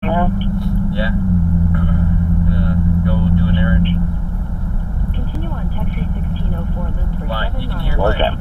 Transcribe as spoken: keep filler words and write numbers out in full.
Yeah. Uh, go do an errand. Continue on Texas sixteen oh four loop for Why? seven You can miles. hear my Okay.